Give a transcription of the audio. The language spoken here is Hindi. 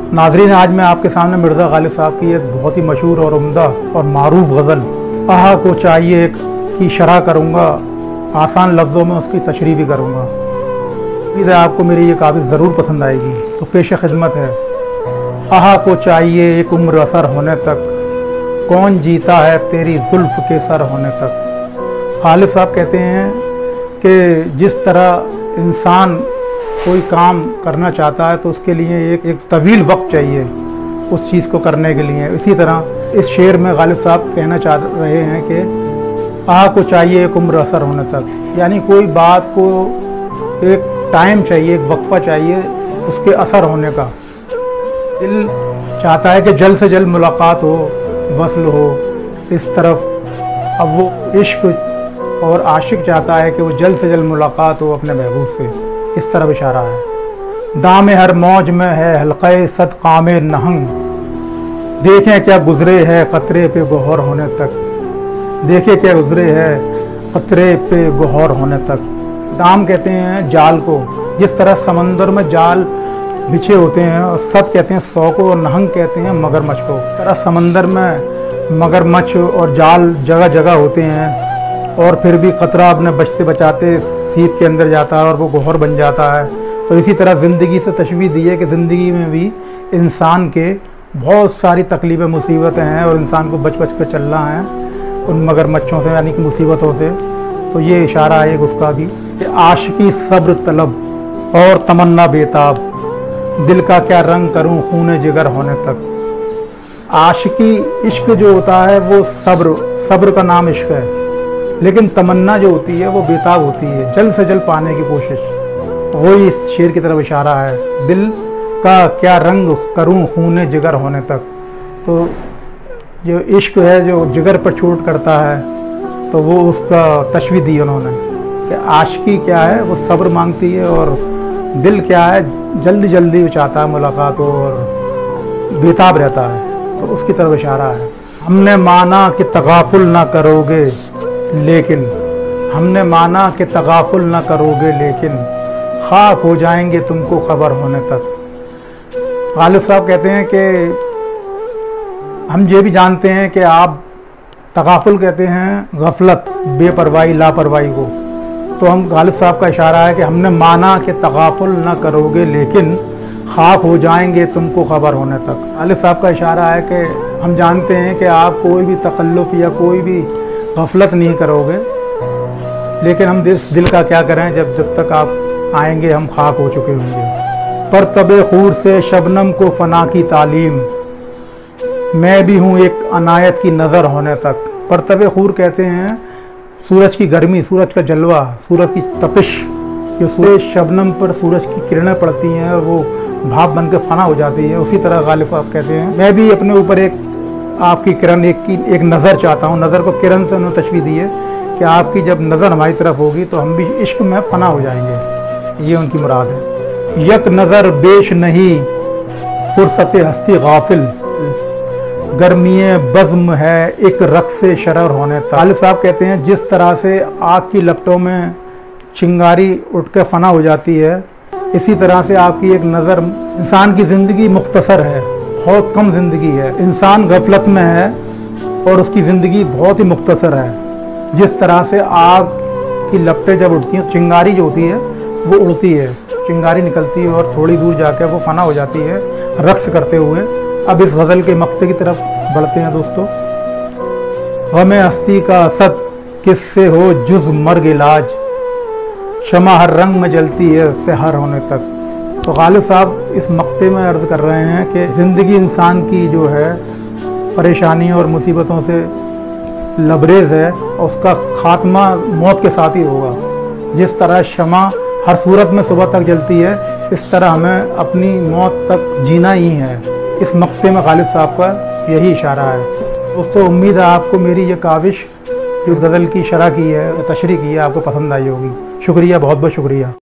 नाज़रीन, आज मैं आपके सामने मिर्ज़ा गालिब साहब की एक बहुत ही मशहूर और उम्दा और मारूफ गज़ल आहा को चाहिए की शरह करूँगा। आसान लफ्ज़ों में उसकी तशरीह भी करूँगा। उम्मीद है आपको मेरी ये काबिल ज़रूर पसंद आएगी। तो पेश खिदमत है। आहा को चाहिए एक उम्र असर होने तक, कौन जीता है तेरी जुल्फ़ के सर होने तक। गालिब साहब कहते हैं कि जिस तरह इंसान कोई काम करना चाहता है तो उसके लिए एक तवील वक्त चाहिए उस चीज़ को करने के लिए। इसी तरह इस शेर में गालिब साहब कहना चाह रहे हैं कि आहा को चाहिए एक उम्र असर होने तक, यानी कोई बात को एक टाइम चाहिए, एक वक्फा चाहिए उसके असर होने का। दिल चाहता है कि जल्द से जल्द मुलाकात हो, वसल हो इस तरफ। अब वो इश्क और आशिक चाहता है कि वो जल्द से जल्द मुलाकात हो अपने महबूब से, इस तरफ इशारा है। दामे हर मौज में है हल्क़े सद कामे नहंग, देखें क्या गुजरे है क़तरे पे गोहर होने तक। देखें क्या गुजरे है क़तरे पे गोहर होने तक। दाम कहते हैं जाल को, जिस तरह समंदर में जाल बिछे होते हैं, और सद कहते हैं 100 को, और नहंग कहते हैं मगरमच्छ को। तरह समंदर में मगरमच्छ और जाल जगह जगह होते हैं, और फिर भी क़तरा अपने बचते बचाते सीप के अंदर जाता है और वो गोहर बन जाता है। तो इसी तरह ज़िंदगी से तशबीह दी है कि ज़िंदगी में भी इंसान के बहुत सारी तकलीफ़ें मुसीबतें हैं, और इंसान को बच बच कर चलना है उन मगरमच्छों से, यानी कि मुसीबतों से। तो ये इशारा है उसका भी कि आशिकी सब्र तलब और तमन्ना बेताब, दिल का क्या रंग करूं खूने जिगर होने तक। आशिकी इश्क जो होता है वो सब्र का नाम इश्क है, लेकिन तमन्ना जो होती है वो बेताब होती है, जल्द से जल्द पाने की कोशिश। वही इस शेर की तरफ इशारा है, दिल का क्या रंग करूं खूने जिगर होने तक। तो जो इश्क है जो जिगर पर चोट करता है, तो वो उसका तशबीह दी उन्होंने कि आशिकी क्या है वो सब्र मांगती है, और दिल क्या है जल्दी जल्दी चाहता है मुलाकात हो और बेताब रहता है। तो उसकी तरफ इशारा है। हमने माना कि तगाफुल ना करोगे लेकिन, हमने माना कि तगाफुल ना करोगे लेकिन, खाक हो जाएंगे तुमको खबर होने तक। गालिब साहब कहते हैं कि हम ये भी जानते हैं कि आप तगाफुल कहते हैं गफलत, बेपरवाही, लापरवाही को। तो हम गालिब साहब का इशारा है कि हमने माना कि तगाफुल ना करोगे लेकिन, खाक हो जाएंगे तुमको खबर होने तक। गालिब साहब का इशारा है कि हम जानते हैं कि आप कोई भी तकल्लुफ़ या कोई भी गफलत नहीं करोगे, लेकिन हम दिल का क्या करें जब तक आप आएंगे हम खाक हो चुके होंगे। पर तबे खूर से शबनम को फ़ना की तालीम, मैं भी हूँ एक अनायत की नज़र होने तक। पर तबे खूर कहते हैं सूरज की गर्मी, सूरज का जलवा, सूरज की तपिश। जो सूरज शबनम पर सूरज की किरणें पड़ती हैं और वो भाप बनकर फ़ना हो जाती है, उसी तरह गालिब साहब कहते हैं मैं भी अपने ऊपर एक आपकी किरण, एक नज़र चाहता हूँ। नज़र को किरण से उन्होंने तशबीह दी है कि आपकी जब नज़र हमारी तरफ होगी तो हम भी इश्क में फ़ना हो जाएंगे, ये उनकी मुराद है। यक नज़र बेश नहीं फुर्सत हस्ती गाफिल, गर्मीए बज़्म है एक रक़्स शरर होने तक। गालिब साहब कहते हैं जिस तरह से आग की लपटों में चिंगारी उठ कर फ़ना हो जाती है, इसी तरह से आपकी एक नज़र। इंसान की ज़िंदगी मुख्तसर है, बहुत कम ज़िंदगी है। इंसान गफलत में है और उसकी ज़िंदगी बहुत ही मुख्तसर है। जिस तरह से आग की लपटें जब उठती हैं, चिंगारी जो होती है वो उड़ती है, चिंगारी निकलती है और थोड़ी दूर जाकर वो फ़ना हो जाती है रक़्स करते हुए। अब इस गज़ल के मक्ते की तरफ बढ़ते हैं दोस्तों। गमे हस्ती का असद किससे हो जुज़ मर्ग इलाज, शमा हर रंग में जलती है सहर होने तक। तो गालिब साहब इस मक्ते में अर्ज़ कर रहे हैं कि ज़िंदगी इंसान की जो है परेशानी और मुसीबतों से लबरेज़ है, और उसका ख़ात्मा मौत के साथ ही होगा। जिस तरह शमा हर सूरत में सुबह तक जलती है, इस तरह हमें अपनी मौत तक जीना ही है। इस मक्ते में गालिब साहब का यही इशारा है। दोस्तों, उम्मीद है आपको मेरी ये काविश, इस गज़ल की शरह की है, तशरीह की है, आपको पसंद आई होगी। शुक्रिया, बहुत बहुत शुक्रिया।